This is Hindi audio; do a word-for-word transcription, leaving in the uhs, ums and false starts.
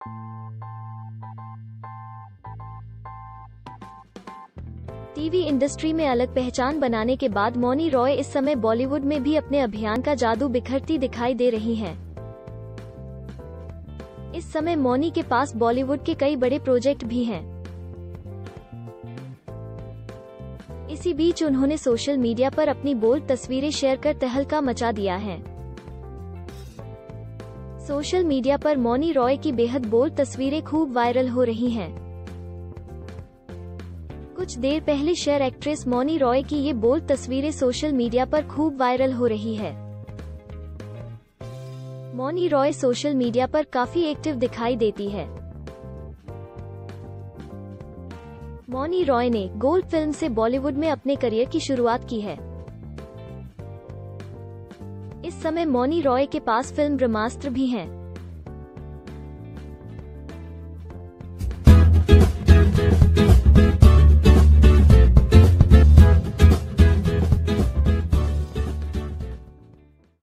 टीवी इंडस्ट्री में अलग पहचान बनाने के बाद मौनी रॉय इस समय बॉलीवुड में भी अपने अभियान का जादू बिखरती दिखाई दे रही हैं। इस समय मौनी के पास बॉलीवुड के कई बड़े प्रोजेक्ट भी हैं। इसी बीच उन्होंने सोशल मीडिया पर अपनी बोल्ड तस्वीरें शेयर कर तहलका मचा दिया है। सोशल मीडिया पर मौनी रॉय की बेहद बोल्ड तस्वीरें खूब वायरल हो रही हैं। कुछ देर पहले शेयर एक्ट्रेस मौनी रॉय की ये बोल्ड तस्वीरें सोशल मीडिया पर खूब वायरल हो रही है। मौनी रॉय सोशल मीडिया पर काफी एक्टिव दिखाई देती है। मौनी रॉय ने गोल्ड फिल्म से बॉलीवुड में अपने करियर की शुरुआत की है। इस समय मौनी रॉय के पास फिल्म ब्रह्मास्त्र भी है।